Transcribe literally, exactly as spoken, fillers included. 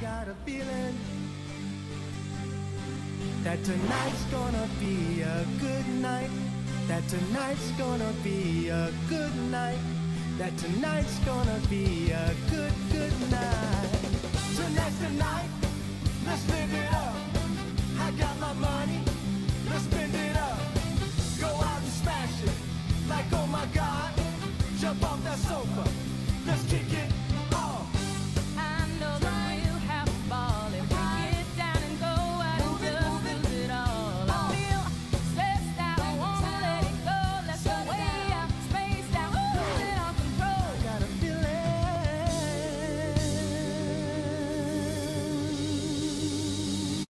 got a feeling that tonight's gonna be a good night. That tonight's gonna be a good night. That tonight's gonna be a good, good night. Tonight's the night, let's live it up. I got my money, let's spend it up. Go out and smash it, like oh my God. Jump off that sofa, let's kick it